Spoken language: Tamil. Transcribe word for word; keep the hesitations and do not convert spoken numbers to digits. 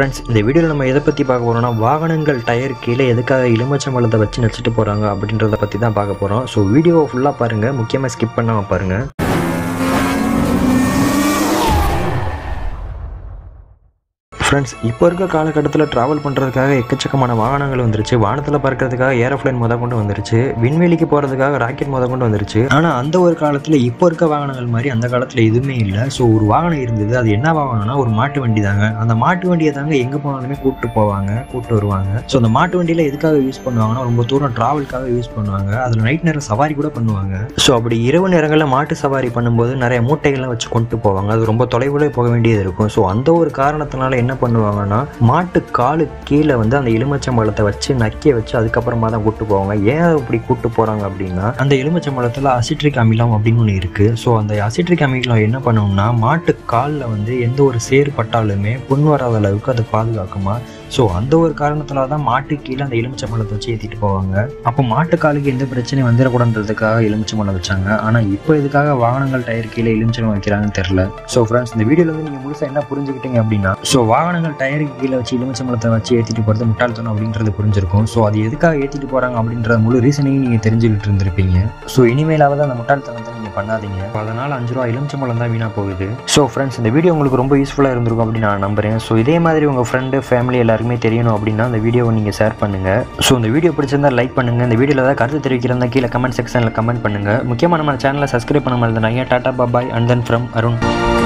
ஃப்ரெண்ட்ஸ், இந்த வீடியோவில் நம்ம எதை பற்றி பார்க்க போகிறோம்னா, வாகனங்கள் டயர் கீழே எதுக்காக எலுமிச்சம்பழத்தை வச்சு நச்சுட்டு போகிறாங்க அப்படின்றத பற்றி தான் பார்க்க போகிறோம். ஸோ வீடியோவை ஃபுல்லாக பாருங்கள், முக்கியமாக ஸ்கிப் பண்ணாமல் பாருங்கள். ஃப்ரெண்ட்ஸ், இப்போ இருக்க காலகட்டத்தில் ட்ராவல் பண்ணுறதுக்காக எக்கச்சக்கமான வாகனங்கள் வந்துருச்சு. வானத்தில் பறக்கிறதுக்காக ஏரோப்ளைன் முத கொண்டு வந்துருச்சு, விண்வெளிக்கு போகிறதுக்காக ராக்கெட் முத கொண்டு வந்துருச்சு. ஆனால் அந்த ஒரு காலத்தில் இப்போ இருக்க வாகனங்கள் மாதிரி அந்த காலத்தில் எதுவுமே இல்லை. ஸோ ஒரு வாகனம் இருந்தது, அது என்ன வாகனம்னா ஒரு மாட்டு வண்டி தாங்க. அந்த மாட்டு வண்டியை தாங்க எங்கே போனாலுமே கூப்பிட்டு போவாங்க, கூப்பிட்டு வருவாங்க. ஸோ அந்த மாட்டு வண்டியில் எதுக்காக யூஸ் பண்ணுவாங்கன்னா, ரொம்ப தூரம் ட்ராவலுக்காக யூஸ் பண்ணுவாங்க. அதில் நைட் நேரம் சவாரி கூட பண்ணுவாங்க. ஸோ அப்படி இரவு நேரங்களில் மாட்டு சவாரி பண்ணும்போது நிறைய மூட்டைகள்லாம் வச்சு கொண்டு போவாங்க. அது ரொம்ப தொலைவில் போக வேண்டியது இருக்கும். ஸோ அந்த ஒரு காரணத்தினால என்ன பண்ணுவாங்கன்னா, மாட்டு காலு கீழே வந்து அந்த எலுமிச்சம்பழத்தை வச்சு நக்கிய வச்சு அதுக்கப்புறமா தான் கூட்டு போவாங்க. ஏன் அப்படி கூட்டு போறாங்க அப்படின்னா, அந்த எலுமிச்சம்பழத்துல அசிட்ரிக் அமிலம் அப்படின்னு ஒன்று இருக்கு. ஸோ அந்த அசிட்ரிக் அமிலம் என்ன பண்ணும்னா, மாட்டு காலில் வந்து எந்த ஒரு சேறு பட்டாலுமே புண் வராத அளவுக்கு அதை பாதுகாக்குமா. ஸோ அந்த ஒரு காரணத்துல தான் மாட்டு கீழே அந்த எலுமிச்சம்பழத்தை வச்சு ஏற்றிட்டு போவாங்க. அப்போ மாட்டுக்காலுக்கு எந்த பிரச்சனையும் வந்துடக்கூடாதுன்றதுக்காக எலுமிச்சம்பழம் வச்சாங்க. ஆனால் இப்போ இதுக்காக வாகனங்கள் டயர் கீழே எலுமிச்சம்பழம் வைக்கிறாங்கன்னு தெரியல. ஸோ ஃப்ரெண்ட்ஸ், இந்த வீடியோவில் வந்து நீங்கள் முழுசாக என்ன புரிஞ்சுக்கிட்டீங்க அப்படின்னா, ஸோ வாகனங்கள் டயருக்கு கீழே வச்சு எலுமிச்சம்பழத்தை வச்சு ஏற்றிட்டு போகிறது முட்டாள்தனம் அப்படின்றது புரிஞ்சிருக்கும். ஸோ அது எதுக்காக ஏற்றிட்டு போகிறாங்க அப்படின்ற முழு ரீசனையும் நீங்கள் தெரிஞ்சுக்கிட்டு இருந்திருப்பீங்க. ஸோ இனிமேலாவது அந்த முட்டாள்தனத்தை நீங்கள் பண்ணாதீங்க. அதனால் அஞ்சு ரூபா எலுமிச்சம்பழம் தான் வீணாக போகுது. ஸோ ஃப்ரெண்ட்ஸ், இந்த வீடியோ உங்களுக்கு ரொம்ப யூஸ்ஃபுல்லாக இருந்திருக்கும் அப்படின்னு நான் நம்புறேன். ஸோ இதே மாதிரி உங்கள் ஃப்ரெண்டு ஃபேமிலி எல்லாருமே தெரியணும் அப்படின்னா இந்த வீடியோவை நீங்கள் ஷேர் பண்ணுங்கள். ஸோ இந்த வீடியோ பிடிச்சிருந்தா லைக் பண்ணுங்கள். இந்த வீடியோவில் ஏதாவது கருத்து தெரிவிக்கிறதா கீழே கமெண்ட் செக்ஷனில் கமெண்ட் பண்ணுங்கள். முக்கியமாக நம்ம சேனலை சப்ஸ்கிரைப் பண்ண மாதிரி இருந்தாங்க. Tata bye bye and then from Arun.